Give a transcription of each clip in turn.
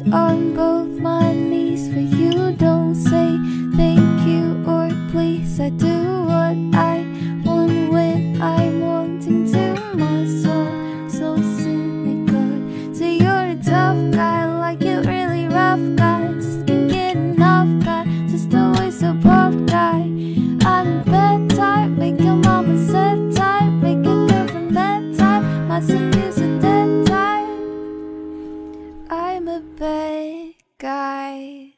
on both my knees for you. Don't say thank you or please. I do what I want when I'm wanting to. My soul so cynical. So you're a tough guy, like you really rough guy. Just can't get enough guy, just always so puff guy. I'm a bad type, make your mama sad type, make your girlfriend mad type. My city's a dead type. I'm a bad guy.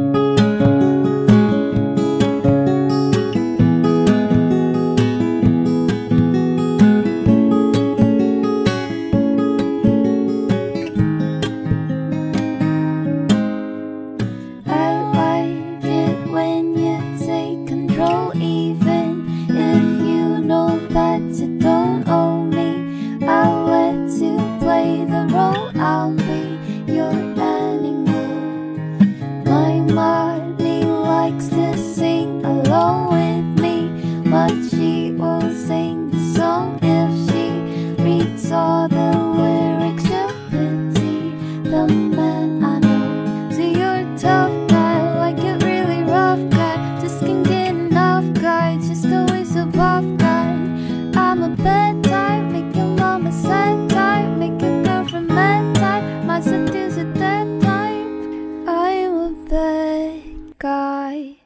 I'll be your animal. My mommy likes to sing along with me, but she will sing the song if she reads all the lyrics. To pity the man I know. So you're a tough guy, like a really rough guy. Just can't get enough guy, just always a buff guy. I'm a bad type, make your mama sad type, make your girlfriend mad type. My city's a dead type. I'm a bad guy.